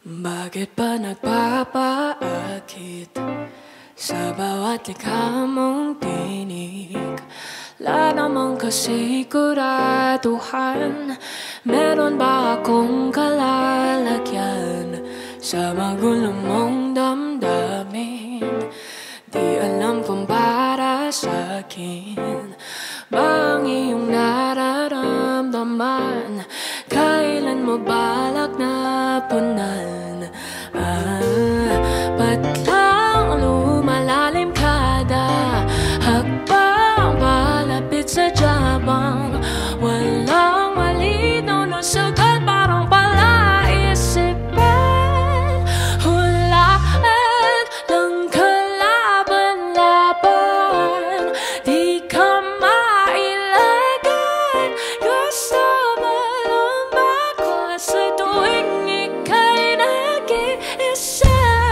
Bakit ba nagpapaakit sa bawat likha mong tinig? Wala namang kasiguraduhan. Meron ba akong kalalagyan sa magulo mong damdamin? Di alam kung para sa'kin ba ang iyong nararamdaman. Kailan mo balak na punan? Ba't lang lumalalim kada hakbang palapit sa jabang? Walang malinaw na sagot, parang palaisipan. Hulaan lang kalaban-laban, di ka mailagan. Gusto mo lumako sa tuwing ika'y nag-iisa.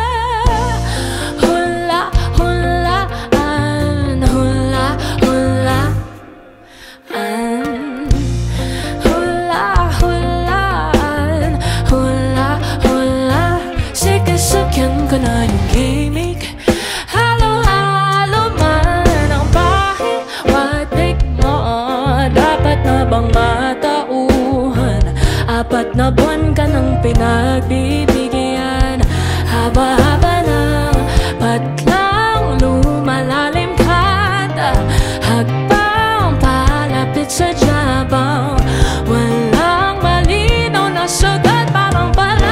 Sakyan ko na yung gimmick. Halo-halo man ang pahiwatig mo. Dapat na bang matauhan? 4 na buwan ka nang pinagbibigyan. Haba-haba ng patlang lumalalim kada hakbang palapit sa jabang. Walang malinaw na sagot, parang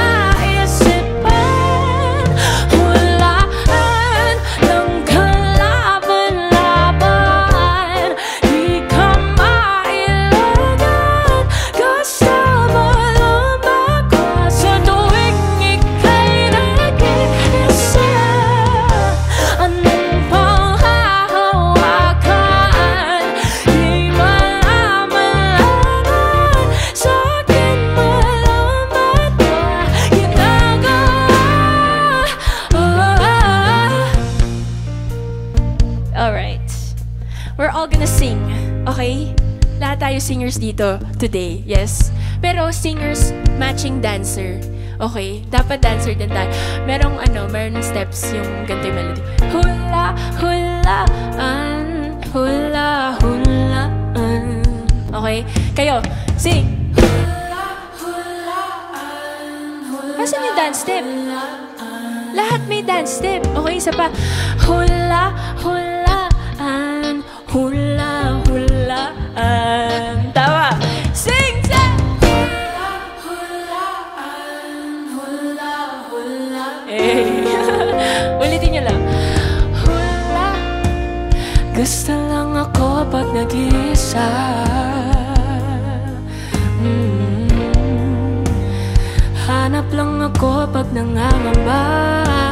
alright, we're all gonna sing, okay? Lahat tayo singers dito today, yes? Pero singers matching dancer, okay? Dapat dancer din tayo. Merong steps yung ganito yung melody. Hula, hulaan, hula, hulaan. Okay? Kayo, sing! Hula, hulaan, hula. Asan yung dance step? Lahat may dance step. Okay, isa pa. Hula, hulaan, hula, hulaan. Tawa. Sing, sing! Hula, hulaan, hula, hulaan. Ulitin nyo lang. Hula. Gusto lang ako pag nag-iisa. Hanap lang ako pag nangangamba.